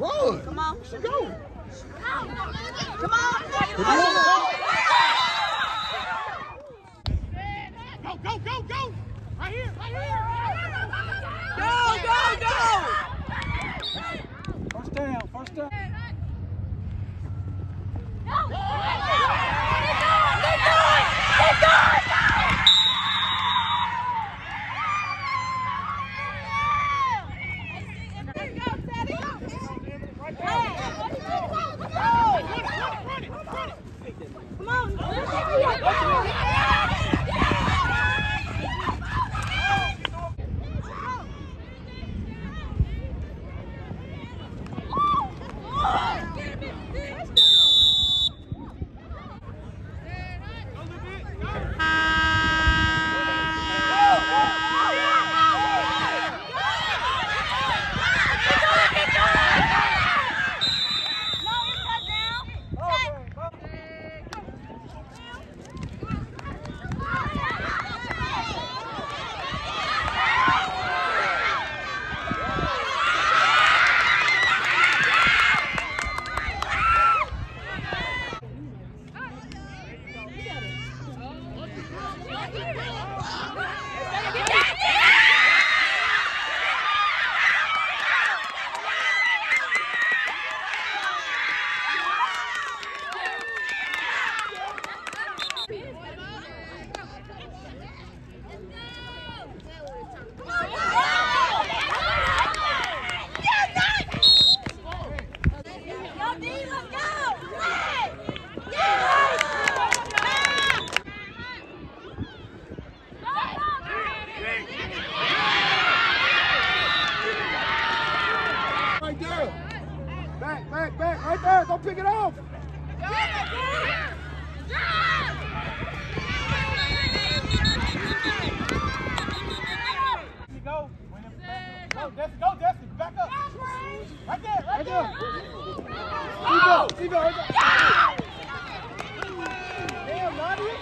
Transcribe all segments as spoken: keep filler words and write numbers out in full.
Run. Come on. She go. Come on. Go, go, go, go. Right here, right here. Go, go, go. First down, first down. Back, back, back, right there. Don't pick it off. Go, go, Desi, go, Desi, back up. Right there, right there. Go, Steve, right there. Damn, Nadia.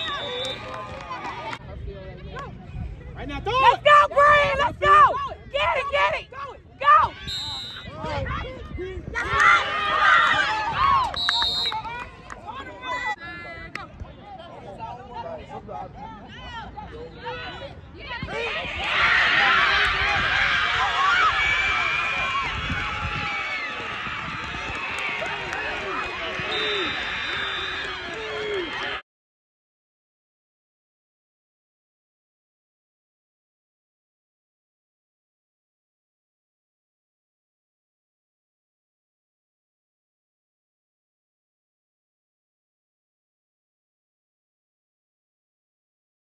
Right now, throw it. Let's go, Bree. Let's go. Get it, get it. Go. Go.